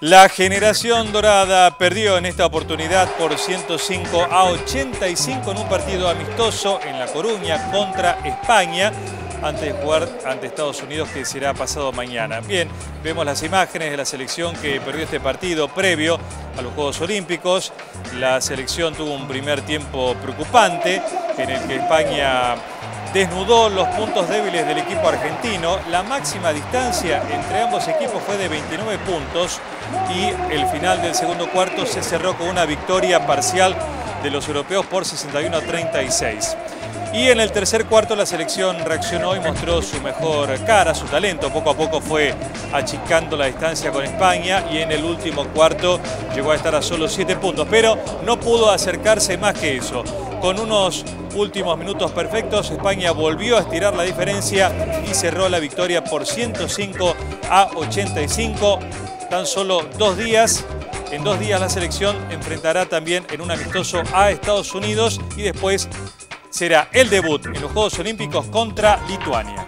La generación dorada perdió en esta oportunidad por 105-85 en un partido amistoso en La Coruña contra España, antes de jugar ante Estados Unidos, que será pasado mañana. Bien, vemos las imágenes de la selección que perdió este partido previo a los Juegos Olímpicos. La selección tuvo un primer tiempo preocupante en el que España desnudó los puntos débiles del equipo argentino. La máxima distancia entre ambos equipos fue de 29 puntos y el final del segundo cuarto se cerró con una victoria parcial de los europeos por 61-36. Y en el tercer cuarto la selección reaccionó y mostró su mejor cara, su talento. Poco a poco fue achicando la distancia con España y en el último cuarto llegó a estar a solo 7 puntos, pero no pudo acercarse más que eso. Con unos últimos minutos perfectos, España volvió a estirar la diferencia y cerró la victoria por 105-85. Tan solo 2 días. En 2 días la selección enfrentará también en un amistoso a Estados Unidos y después será el debut en los Juegos Olímpicos contra Lituania.